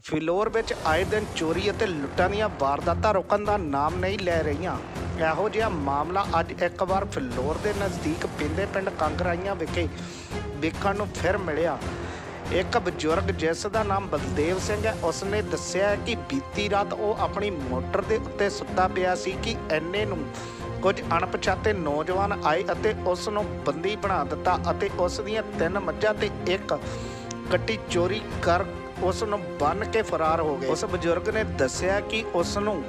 ਫਿਲੌਰ ਵਿੱਚ ਆਏ ਦਿਨ ਚੋਰੀ ਅਤੇ ਲੁੱਟਾਂ ਦੀਆਂ ਵਾਰਦਾਤਾਂ ਰੁਕਣ ਦਾ ਨਾਮ ਨਹੀਂ ਲੈ ਰਹੀਆਂ। ਇਹੋ ਜਿਹਾ ਮਾਮਲਾ ਅੱਜ ਇੱਕ ਵਾਰ ਫਿਲੌਰ ਦੇ ਨਜ਼ਦੀਕ ਪੈਂਦੇ ਪਿੰਡ ਕੰਗਰਾਈਆਂ ਵਿਖੇ ਵੇਖਣ ਨੂੰ ਫਿਰ ਮਿਲਿਆ। ਇੱਕ ਬਜ਼ੁਰਗ ਜਿਸ ਦਾ ਨਾਮ ਬਲਦੇਵ ਸਿੰਘ ਹੈ, ਉਸਨੇ ਦੱਸਿਆ ਕਿ ਬੀਤੀ ਰਾਤ ਉਹ ਆਪਣੀ ਮੋਟਰ ਦੇ ਉੱਤੇ ਸੁੱਤਾ ਪਿਆ ਸੀ ਕਿ ਇੰਨੇ ਨੂੰ ਕੁਝ ਅਣਪਛਾਤੇ ਨੌਜਵਾਨ ਆਏ ਅਤੇ ਉਸ ਨੂੰ ਬੰਦੀ ਬਣਾ ਦਿੱਤਾ ਅਤੇ ਉਸ ਦੀਆਂ 3 ਮੱਝਾਂ ਤੇ ਇੱਕ ਕੱਟੀ ਚੋਰੀ ਕਰ ਉਸ ਨੂੰ ਬੰਨ ਕੇ ਫਰਾਰ ਹੋ ਗਏ। ਉਸ ਬਜ਼ੁਰਗ ਨੇ ਦੱਸਿਆ ਕਿ ਉਸ ਨੂੰ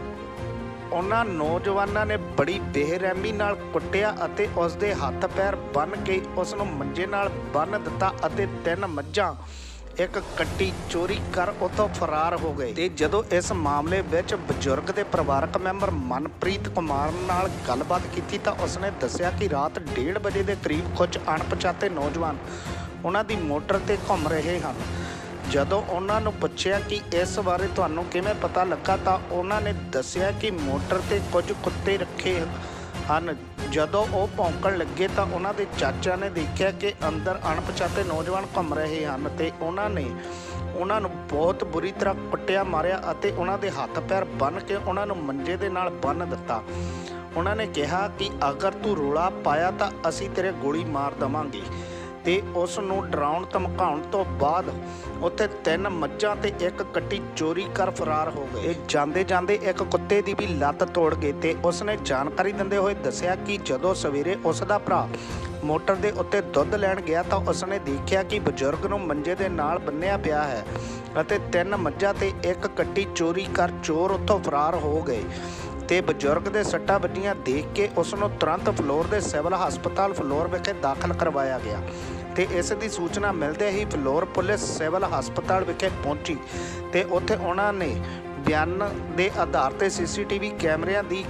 ਉਹਨਾਂ ਨੌਜਵਾਨਾਂ ਨੇ ਬੜੀ ਬੇਰਹਿਮੀ ਨਾਲ ਕੁੱਟਿਆ ਅਤੇ ਉਸ ਦੇ ਹੱਥ ਪੈਰ ਬੰਨ ਕੇ ਉਸ ਨੂੰ ਮੰਜੇ ਨਾਲ ਬੰਨ ਦਿੱਤਾ ਅਤੇ 3 ਮੱਝਾਂ ਇੱਕ ਕੱਟੀ ਚੋਰੀ ਕਰ ਉੱਥੋਂ ਫਰਾਰ ਹੋ ਗਏ। ਤੇ ਜਦੋਂ ਇਸ ਮਾਮਲੇ ਵਿੱਚ ਬਜ਼ੁਰਗ ਦੇ ਪਰਿਵਾਰਕ ਮੈਂਬਰ ਮਨਪ੍ਰੀਤ ਕੁਮਾਰ ਨਾਲ ਗੱਲਬਾਤ ਕੀਤੀ ਤਾਂ ਉਸਨੇ ਦੱਸਿਆ ਕਿ ਰਾਤ 1:30 ਵਜੇ ਦੇ ਕਰੀਬ ਕੁਝ ਅਣਪਛਾਤੇ ਨੌਜਵਾਨ ਉਹਨਾਂ ਦੀ ਮੋਟਰ ਤੇ ਘੁੰਮ ਰਹੇ ਹਨ। ਜਦੋਂ ਉਹਨਾਂ ਨੂੰ ਪੁੱਛਿਆ ਕਿ ਇਸ ਬਾਰੇ ਤੁਹਾਨੂੰ ਕਿਵੇਂ ਪਤਾ ਲੱਗਾ ਤਾਂ ਉਹਨਾਂ ਨੇ ਦੱਸਿਆ ਕਿ ਮੋਟਰ ਤੇ ਕੁਝ ਕੁੱਤੇ ਰੱਖੇ ਹਨ। ਜਦੋਂ ਉਹ ਭੌਂਕਣ ਲੱਗੇ ਤਾਂ ਉਹਨਾਂ ਦੇ ਚਾਚਾ ਨੇ ਦੇਖਿਆ ਕਿ ਅੰਦਰ ਅਣਪਛਾਤੇ ਨੌਜਵਾਨ ਘੁੰਮ ਰਹੇ ਹਨ ਤੇ ਉਹਨਾਂ ਨੇ ਉਹਨਾਂ ਨੂੰ ਬਹੁਤ ਬੁਰੀ ਤਰ੍ਹਾਂ ਕੁੱਟਿਆ ਮਾਰਿਆ ਅਤੇ ਉਹਨਾਂ ਦੇ ਹੱਥ ਪੈਰ ਬੰਨ੍ਹ ਕੇ ਉਹਨਾਂ ਨੂੰ ਮੰਜੇ ਦੇ ਨਾਲ ਬੰਨ੍ਹ ਦਿੱਤਾ। ਉਹਨਾਂ ਨੇ ਕਿਹਾ ਕਿ ਅਗਰ ਤੂੰ ਰੌਲਾ ਪਾਇਆ ਤਾਂ ਅਸੀਂ ਤੇਰੇ ਗੋਲੀ ਮਾਰ ਦੇਵਾਂਗੇ ਤੇ ਉਸ ਨੂੰ ਡਰਾਉਣ ਧਮਕਾਉਣ ਤੋਂ ਬਾਅਦ ਉੱਥੇ 3 ਮੱਝਾਂ ਤੇ ਇੱਕ ਕੱਟੀ ਚੋਰੀ ਕਰ ਫਰਾਰ ਹੋ ਗਏ। ਜਾਂਦੇ ਜਾਂਦੇ ਇੱਕ ਕੁੱਤੇ ਦੀ ਵੀ ਲੱਤ ਤੋੜ ਗਏ ਤੇ ਉਸਨੇ ਜਾਣਕਾਰੀ ਦਿੰਦੇ ਹੋਏ ਦੱਸਿਆ ਕਿ ਜਦੋਂ ਸਵੇਰੇ ਉਸ ਦਾ ਭਰਾ ਮੋਟਰ ਦੇ ਉੱਤੇ ਦੁੱਧ ਲੈਣ ਗਿਆ ਤਾਂ ਉਸਨੇ ਦੇਖਿਆ ਕਿ ਬਜ਼ੁਰਗ ਨੂੰ ਮੰਜੇ ਦੇ ਨਾਲ ਬੰਨਿਆ ਪਿਆ ਹੈ ਅਤੇ 3 ਮੱਝਾਂ ਤੇ ਇੱਕ ਕੱਟੀ ਚੋਰੀ ਕਰ ਚੋਰ ਉੱਥੋਂ ਫਰਾਰ ਹੋ ਗਏ ਤੇ ਬਜ਼ੁਰਗ ਦੇ ਸੱਟਾਂ ਵੱਜੀਆਂ ਦੇਖ ਕੇ ਉਸ ਨੂੰ ਤੁਰੰਤ ਫਿਲੌਰ ਦੇ ਸਿਵਲ ਹਸਪਤਾਲ ਫਿਲੌਰ ਵਿਖੇ ਦਾਖਲ ਕਰਵਾਇਆ ਗਿਆ ਤੇ ਇਸ ਦੀ ਸੂਚਨਾ ਮਿਲਦੇ ਹੀ ਫਿਲੌਰ ਪੁਲਿਸ ਸਿਵਲ ਹਸਪਤਾਲ ਵਿਖੇ ਪਹੁੰਚੀ ਤੇ ਉੱਥੇ ਉਹਨਾਂ ਨੇ ਬਿਆਨ ਦੇ ਆਧਾਰ ਤੇ CCTV ਕੈਮਰਿਆਂ ਦੀ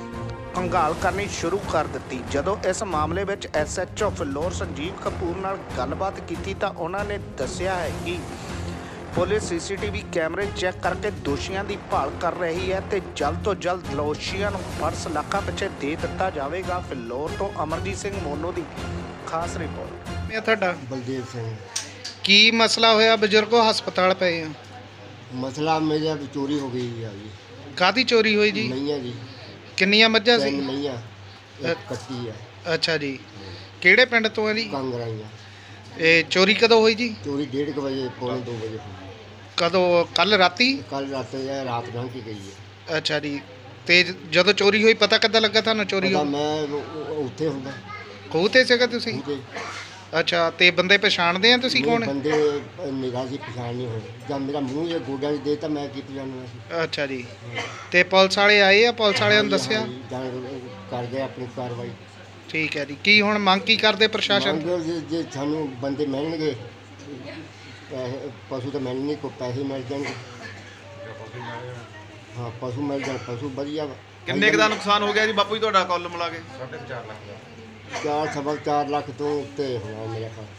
ਖੰਗਾਲ ਕਰਨੀ ਸ਼ੁਰੂ ਕਰ ਦਿੱਤੀ। ਜਦੋਂ ਇਸ ਮਾਮਲੇ ਵਿੱਚ SHO ਫਿਲੌਰ ਸੰਜੀਵ ਕਪੂਰ ਨਾਲ ਗੱਲਬਾਤ ਕੀਤੀ ਤਾਂ ਉਹਨਾਂ ਨੇ ਦੱਸਿਆ ਹੈ ਕਿ ਪੁਲਿਸ CCTV ਕੈਮਰੇ ਚੈੱਕ ਕਰਕੇ ਦੋਸ਼ੀਆਂ ਦੀ ਭਾਲ ਕਰ ਰਹੀ ਹੈ ਤੇ ਜਲਦ ਤੋਂ ਜਲਦ ਦੋਸ਼ੀਆਂ ਨੂੰ ਫੜ ਸਲਾਖਾਂ ਪਿੱਛੇ ਦੇ ਦਿੱਤਾ ਜਾਵੇਗਾ। ਫਿਲੌਰ ਤੋਂ ਅਮਰਜੀਤ ਸਿੰਘ ਮੋਨੂ ਦੀ ਖਾਸ ਰਿਪੋਰਟ। ਮੈਂ ਤੁਹਾਡਾ बलदेव सिंह। ਕੀ ਮਸਲਾ ਹੋਇਆ? ਬਜ਼ੁਰਗੋ ਹਸਪਤਾਲ ਪਏ ਆ। मसला मेरे अभी चोरी हो गई है जी। ਕਾਹਦੀ ਚੋਰੀ ਹੋਈ ਜੀ? मैया जी। ਕਿੰਨੀਆਂ ਮੱਝਾਂ 3 ਸੀ? मैया एक कट्टी है। ਅੱਛਾ ਜੀ। ਕਿਹੜੇ ਪਿੰਡ ਤੋਂ ਆ ਜੀ? कंगराइया। ਇਹ ਚੋਰੀ ਕਦੋਂ होई जी? चोरी 1:30 बजे पौने 2 बजे हुई। ਕਦੋਂ? ਕੱਲ ਰਾਤੀ? कल रात ढंग की गई है। ਅੱਛਾ ਜੀ। ਤੇ ਜਦੋਂ ਚੋਰੀ ਹੋਈ ਪਤਾ ਕਿੱਦਾਂ ਲੱਗਾ ਤੁਹਾਨੂੰ ਚੋਰੀ पता ਹੋਈ? मैं उत्थे हुंदा ਖੂਹ ਤੇ ਸੀਗਾ ਤੁਸੀਂ? उठे ਅੱਛਾ। ਤੇ ਬੰਦੇ ਪਛਾਣਦੇ ਆ ਤੁਸੀਂ ਕੌਣ? बंदे निगाह से पहचान नहीं हो जब मेरा मुंह ये गोडा दे तो मैं की पहचानना सी। ਅੱਛਾ ਜੀ। ਤੇ ਪੁਲਿਸ ਵਾਲੇ ਆਏ ਆ? ਪੁਲਿਸ ਵਾਲਿਆਂ ਨੂੰ ਦੱਸਿਆ? कर गए अपनी कार्रवाई। ਠੀਕ ਹੈ ਜੀ। ਕੀ ਹੁਣ ਮੰਗ ਕੀ ਕਰਦੇ ਪ੍ਰਸ਼ਾਸਨ? जे सानू बंदे मिलणगे पशु तो मिलने को पैसे मिल जाएंगे। हाँ पशु मिल जाए पशु बढ़िया। ਕਿੰਨੇ ਕੁ ਦਾ ਨੁਕਸਾਨ ਹੋ ਗਿਆ ਜੀ ਬਾਪੂ ਜੀ ਤੁਹਾਡਾ ਕੁੱਲ ਮਿਲਾ ਕੇ? 4.5 ਲੱਖ ਤੋਂ ਉੱਤੇ ਹੋਣਾ ਮੇਰਾ ਘਰ।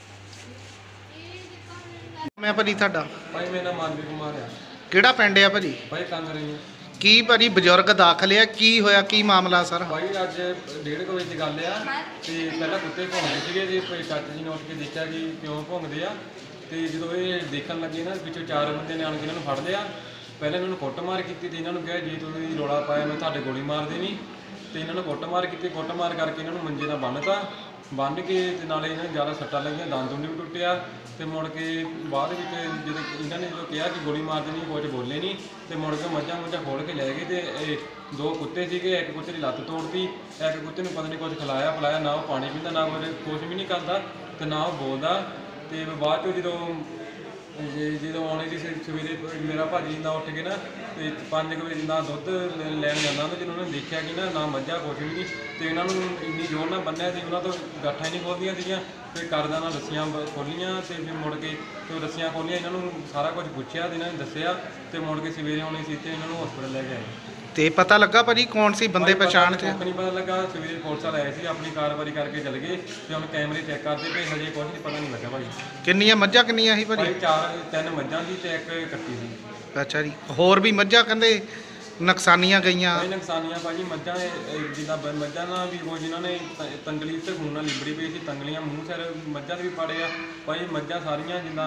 ਮੈਂ ਭਾਜੀ ਤੁਹਾਡਾ? ਭਾਈ ਮੇਰਾ ਨਾਮ ਮਾਨਵੀ ਕੁਮਾਰ ਹੈ। ਕਿਹੜਾ ਪਿੰਡ ਆ ਭਾਜੀ? ਭਾਈ ਕੰਗਰਾਈਆਂ। ਕੀ ਭਾਜੀ ਬਜ਼ੁਰਗ ਦਾਖਲ ਆ? ਕੀ ਹੋਇਆ? ਕੀ ਮਾਮਲਾ ਸਰ? ਭਾਈ ਅੱਜ 1:30 ਵਜੇ ਦੀ ਗੱਲ ਆ ਤੇ ਪਹਿਲਾਂ ਕੁੱਤੇ ਭੌਂਕਦੇ ਸੀਗੇ ਜੀ। ਚਾਚਾ ਜੀ ਨੇ ਉੱਠ ਕੇ ਦੇਖਿਆ ਕਿ ਕਿਉਂ ਭੌਂਕਦੇ ਆ ਤੇ ਜਦੋਂ ਇਹ ਦੇਖਣ ਲੱਗੇ ਨਾ ਪਿੱਛੋਂ 4 ਬੰਦੇ ਨੇ ਆਣ ਕੇ ਇਹਨਾਂ ਨੂੰ ਫੜ ਲਿਆ। ਪਹਿਲਾਂ ਇਹਨਾਂ ਨੂੰ ਕੁੱਟਮਾਰ ਕੀਤੀ ਤੇ ਇਹਨਾਂ ਨੂੰ ਕਿਹਾ ਜੇ ਤੁਸੀਂ ਰੌਲਾ ਪਾਇਆ ਮੈਂ ਤੁਹਾਡੇ ਗੋਲੀ ਮਾਰ ਦੇਣੀ ਤੇ ਇਹਨਾਂ ਨੂੰ ਕੁੱਟਮਾਰ ਕੀਤੀ। ਕੁੱਟਮਾਰ ਕਰਕੇ ਇਹਨਾਂ ਨੂੰ ਮੰਜੇ ਨਾਲ ਬੰਨ੍ਹਤਾ। ਬੰਨ੍ਹ ਕੇ ਤੇ ਨਾਲੇ ਇਹਨਾਂ ਨੂੰ ਜ਼ਿਆਦਾ ਸੱਟਾਂ ਲੱਗੀਆਂ, ਦੰਦ ਵੀ ਟੁੱਟਿਆ ਤੇ ਮੁੜ ਕੇ ਬਾਅਦ ਵਿੱਚ ਜਦੋਂ ਇਹਨਾਂ ਨੇ ਜਦੋਂ ਕਿਹਾ ਕਿ ਗੋਲੀ ਮਾਰ ਦੇਣੀ ਕੁਝ ਬੋਲੇ ਨਹੀਂ ਤੇ ਮੁੜ ਕੇ ਮੱਝਾਂ ਖੋਲ੍ਹ ਕੇ ਲੈ ਗਏ ਤੇ ਇਹ 2 ਕੁੱਤੇ ਸੀਗੇ। ਇੱਕ ਕੁੱਤੇ ਦੀ ਲੱਤ ਤੋੜਤੀ, ਇੱਕ ਕੁੱਤੇ ਨੂੰ ਪਤਾ ਨਹੀਂ ਕੁਝ ਖਿਲਾਇਆ ਪਿਲਾਇਆ, ਨਾ ਉਹ ਪਾਣੀ ਪੀਂਦਾ ਨਾ ਕੁਝ ਵੀ ਨਹੀਂ ਕਰਦਾ ਤੇ ਨਾ ਉਹ ਬੋਲਦਾ। ਤੇ ਬਾਅਦ 'ਚੋਂ ਜਦੋਂ ਆਉਣੀ ਸੀ ਸਵੇਰੇ ਮੇਰਾ ਭਾਜੀ ਨਾ ਉੱਠ ਕੇ ਨਾ ਤੇ 5 ਵਜੇ ਨਾ ਦੁੱਧ ਲੈਣ ਜਾਂਦਾ ਤੇ ਜਦੋਂ ਉਹਨਾਂ ਨੇ ਦੇਖਿਆ ਕਿ ਨਾ ਮੱਝਾਂ ਕੁਛ ਵੀ ਨਹੀਂ ਤੇ ਇਹਨਾਂ ਨੂੰ ਇੰਨੀ ਜ਼ੋਰ ਨਾਲ ਬੰਨਿਆ ਸੀ ਉਹਨਾਂ ਤੋਂ ਗੱਠਾਂ ਹੀ ਨਹੀਂ ਖੋਲ੍ਹਦੀਆਂ ਸੀਗੀਆਂ ਤੇ ਕਰਦਾ ਨਾਲ ਰੱਸੀਆਂ ਖੋਲ੍ਹੀਆਂ ਤੇ ਫਿਰ ਮੁੜ ਕੇ ਤੇ ਰੱਸੀਆਂ ਖੋਲ੍ਹੀਆਂ। ਇਹਨਾਂ ਨੂੰ ਸਾਰਾ ਕੁਝ ਪੁੱਛਿਆ ਤੇ ਇਹਨਾਂ ਨੇ ਦੱਸਿਆ ਤੇ ਮੁੜ ਕੇ ਸਵੇਰੇ ਆਉਣੀ ਸੀ ਤੇ ਇਹਨਾਂ ਨੂੰ ਹਸਪਤਾਲ ਲੈ ਕੇ ਆਏ। ਤੇ ਪਤਾ ਲੱਗਾ ਭਾਜੀ ਕੌਣ ਸੀ ਬੰਦੇ? ਪਛਾਣ ਚ ਨਹੀਂ ਪਤਾ ਲੱਗਾ। ਸਵੇਰੇ ਪੁਲਿਸ ਵਾਲੇ ਆਏ ਸੀ ਆਪਣੀ ਕਾਰਵਾਈ ਕਰਕੇ ਚਲੇ ਗਏ ਤੇ ਹੁਣ ਕੈਮਰੇ ਚੈੱਕ ਕਰਦੇ ਪਏ। ਹਜੇ ਕੁਝ ਨਹੀਂ ਪਤਾ ਨਹੀਂ ਲੱਗਾ ਭਾਈ। ਕਿੰਨੀਆਂ ਮੱਝਾਂ ਕਿੰਨੀਆਂ ਸੀ ਭਾਜੀ? 3 ਮੱਝਾਂ ਸੀ ਤੇ ਇੱਕ ਕੱਟੀ ਸੀ। ਅੱਛਾ ਜੀ। ਹੋਰ ਵੀ ਮੱਝਾਂ ਕਹਿੰਦੇ ਨੁਕਸਾਨੀਆਂ ਗਈਆਂ? ਭਾਈ ਨੁਕਸਾਨੀਆਂ ਭਾਜੀ ਮੱਝਾਂ ਜਿੱਦਾਂ ਮੱਝਾਂ ਨਾਲ ਵੀ ਉਹ ਜਿਨ੍ਹਾਂ ਨੇ ਤੰਗਲੀ ਤੇ ਖੂਨ ਨਾਲ ਲਿਬੜੀ ਪਈ ਸੀ, ਤੰਗਲੀਆਂ ਮੂੰਹ ਸਿਰ ਮੱਝਾਂ ਦੇ ਵੀ ਪਾੜੇ ਆ ਭਾਈ। ਮੱਝਾਂ ਸਾਰੀਆਂ ਜਿੱਦਾਂ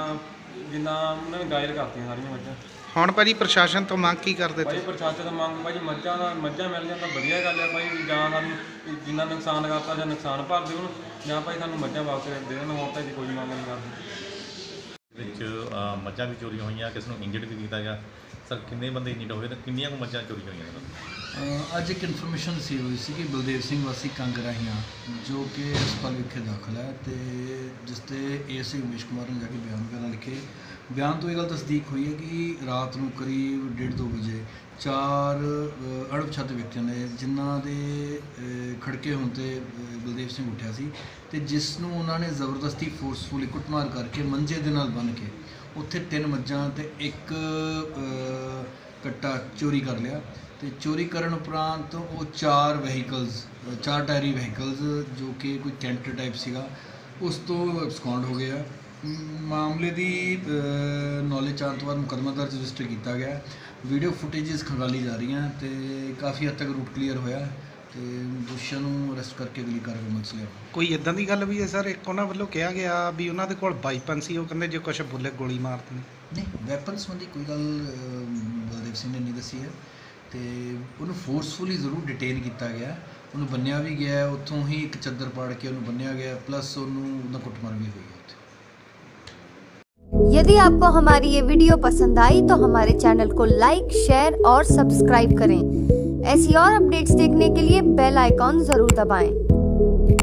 ਜਿੰਨਾ ਉਹਨਾਂ ਨੇ ਗਾਇਲ ਕਰਤੀਆਂ ਸਾਰੀਆਂ ਮੱਝਾਂ। ਹੁਣ ਭਾਜੀ ਪ੍ਰਸ਼ਾਸਨ ਤੋਂ ਮੰਗ ਕੀ ਕਰਦੇ ਭਾਈ ਤੁਸੀਂ? ਪ੍ਰਸ਼ਾਸਨ ਤੋਂ ਮੰਗ ਭਾਜੀ ਮੱਝਾਂ ਮਿਲ ਜਾਣ ਤਾਂ ਵਧੀਆ ਗੱਲ ਹੈ ਭਾਈ, ਜਾਂ ਸਾਨੂੰ ਜਿੰਨਾ ਨੁਕਸਾਨ ਕਰਤਾ ਜਾਂ ਨੁਕਸਾਨ ਭਰ ਦੇਣ, ਜਾਂ ਭਾਈ ਸਾਨੂੰ ਮੱਝਾਂ ਵਾਪਸ ਦੇ ਦੇਣ। ਹੁਣ ਤਾਂ ਜੀ ਕੋਈ ਮੰਗ ਨਹੀਂ ਕਰਦੇ। ਵਿੱਚ ਮੱਝਾਂ ਵੀ ਚੋਰੀ ਹੋਈਆਂ, ਕਿਸੇ ਨੂੰ ਇੰਜਰਡ ਵੀ ਕੀਤਾ ਗਿਆ। ਸਰ ਕਿੰਨੇ ਬੰਦੇ ਇੰਜਰਡ ਹੋਏ ਤੇ ਕਿੰਨੀਆਂ ਕੁ ਮੱਝਾਂ ਚੋਰੀ ਹੋਈਆਂ ਨੇ? ਅੱਜ ਇੱਕ ਇਨਫੋਰਮੇਸ਼ਨ ਰਿਸੀਵ ਹੋਈ ਸੀ ਕਿ ਬਲਦੇਵ ਸਿੰਘ ਵਾਸੀ ਕੰਗਰਾਹੀਆਂ ਜੋ ਕਿ ਹਸਪਤਾਲ ਵਿਖੇ ਦਾਖਲ ਹੈ, ਤੇ ਜਿਸ ਤੇ ਏਐਸਆਈ ਉਮੇਸ਼ ਕੁਮਾਰ ਨੇ ਜਾ ਕੇ ਬਿਆਨ ਵਗੈਰਾ ਲਿਖੇ। ਬਿਆਨ ਤੋਂ ਇਹ ਗੱਲ ਤਸਦੀਕ ਹੋਈ ਹੈ ਕਿ ਰਾਤ ਨੂੰ ਕਰੀਬ 1:30-2 ਵਜੇ 4 ਅਣਪਛਾਤੇ ਵਿਅਕਤੀਆਂ ਨੇ, ਜਿਨ੍ਹਾਂ ਦੇ ਖੜਕੇ ਹੋਣ 'ਤੇ ਬਲਦੇਵ ਸਿੰਘ ਉੱਠਿਆ ਸੀ ਤੇ ਜਿਸ ਨੂੰ ਉਹਨਾਂ ਨੇ ਜ਼ਬਰਦਸਤੀ ਫੋਰਸਫੁਲੀ ਕੁੱਟਮਾਰ ਕਰਕੇ ਮੰਜੇ ਦੇ ਨਾਲ ਬੰਨ੍ਹ ਕੇ ਉੱਥੇ 3 ਮੱਝਾਂ ਤੇ 1 ਕੱਟਾ ਚੋਰੀ ਕਰ ਲਿਆ। ਤੇ ਚੋਰੀ ਕਰਨ ਉਪਰੰਤ ਉਹ 4 ਟਾਇਰੀ ਵਹੀਕਲਸ ਜੋ ਕਿ ਕੋਈ ਟੈਂਟ ਟਾਈਪ ਸੀਗਾ, ਉਸ ਤੋਂ ਐਬਸਕੌਂਡ ਹੋ ਗਿਆ। ਮਾਮਲੇ ਦੀ ਨੌਲੇਜ ਆਉਣ ਤੋਂ ਬਾਅਦ ਮੁਕੱਦਮਾ ਦਰਜ ਰਜਿਸਟਰ ਕੀਤਾ ਗਿਆ। ਵੀਡੀਓ ਫੁਟੇਜਸ ਖੰਗਾਲੀ ਜਾ ਰਹੀਆਂ ਤੇ ਕਾਫੀ ਹੱਦ ਤੱਕ ਰੂਟ ਕਲੀਅਰ ਹੋਇਆ ਤੇ ਦੋਸ਼ੀਆਂ ਨੂੰ ਅਰੈਸਟ ਕਰਕੇ ਅਗਲੀ ਕਾਰਵਾਈ ਅਮਲ 'ਚ ਲਿਆ। ਕੋਈ ਇਦਾਂ ਦੀ ਗੱਲ ਵੀ ਹੈ ਸਰ? ਇੱਕ ਉਹਨਾਂ ਵੱਲੋਂ ਕਿਹਾ ਗਿਆ ਵੀ ਉਹਨਾਂ ਦੇ ਕੋਲ ਵਾਈਪਨ ਸੀ, ਉਹ ਕਹਿੰਦੇ ਜੇ ਕੁਛ ਬੋਲੇ ਗੋਲੀ ਮਾਰ ਦੇਣੀ। ਨਹੀਂ, ਵੈਪਨ ਸੰਬੰਧੀ ਕੋਈ ਗੱਲ ਬਲਦੇਵ ਸਿੰਘ ਨੇ ਨਹੀਂ ਦੱਸੀ ਹੈ ਤੇ ਉਹਨੂੰ ਫੋਰਸਫੁਲੀ ਜ਼ਰੂਰ ਡਿਟੇਨ ਕੀਤਾ ਗਿਆ, ਉਹਨੂੰ ਬੰਨਿਆ ਵੀ ਗਿਆ, ਉੱਥੋਂ ਹੀ ਇੱਕ ਚੱਦਰ ਪਾੜ ਕੇ ਉਹਨੂੰ ਬੰਨਿਆ ਗਿਆ, ਪਲੱਸ ਉਹਨੂੰ ਉਹਦਾ ਕੁੱਟਮਾਰ ਵੀ ਹੋਈ ਹੈ। यदि आपको हमारी ये वीडियो पसंद आई तो हमारे चैनल को लाइक, शेयर और सब्सक्राइब करें। ऐसी और अपडेट्स देखने के लिए बेल आइकॉन जरूर दबाएं।